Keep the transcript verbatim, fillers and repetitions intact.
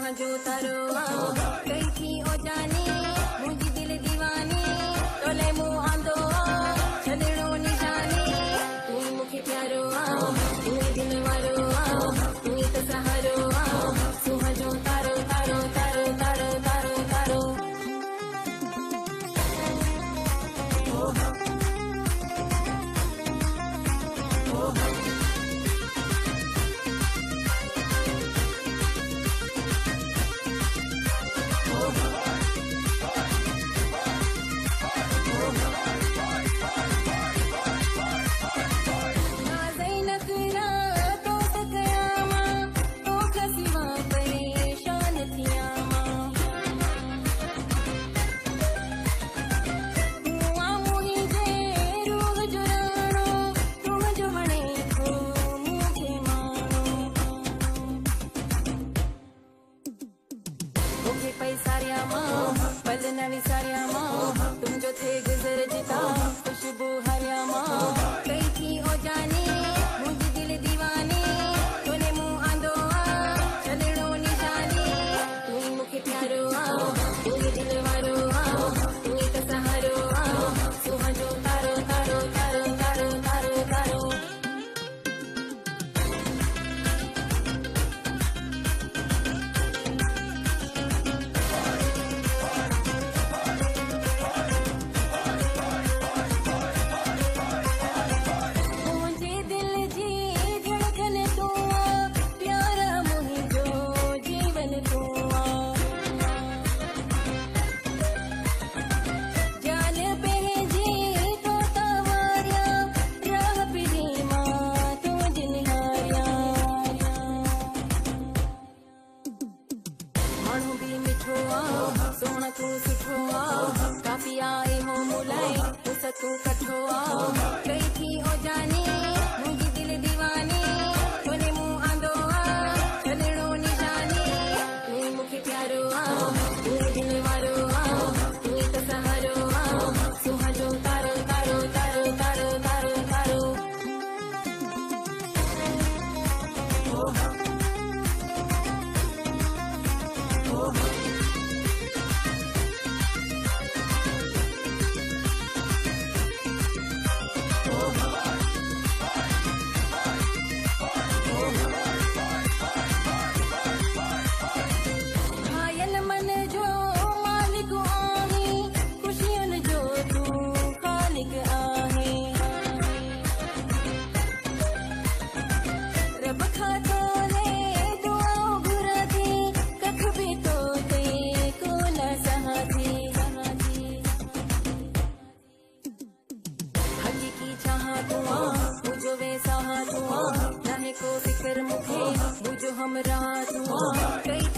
जो तारो कई थी ओ जानी मुझी दिल दीवानी तोले मुँह आंदो छदड़ो निशानी तू मुखे प्यारो तू दिल वारो तू तो सहारो सुहा जो तारो तारो तारो तारो तारो तारो पैसारिया माँ पल न विसारिया माँ तुम जो थे गुजर जिता खुशबू हरिया माँ कई थी ओ जानी मुझे दिल दीवानी तूने मुँह आंदो छदड़ो निशानी तू मुखे प्यारो तू दिल वारो तू तो सहारो सुहा जो तारो तारो तारो तारो तारो तारो सोना तू सुठो काफी आए हो मुलाई तू कठो कई थी ओ जानी मुझी दिल दीवानी तूने मुँह आंदो छदड़ो निशानी तू मुखे प्यारो तू दिल वारो तू तो सहारो सुहा जो तारो तारो तारो तारो तारो तारो मुझो वैसा हुआ न को फिक्र मुझे मुझो हम रात हुआ कई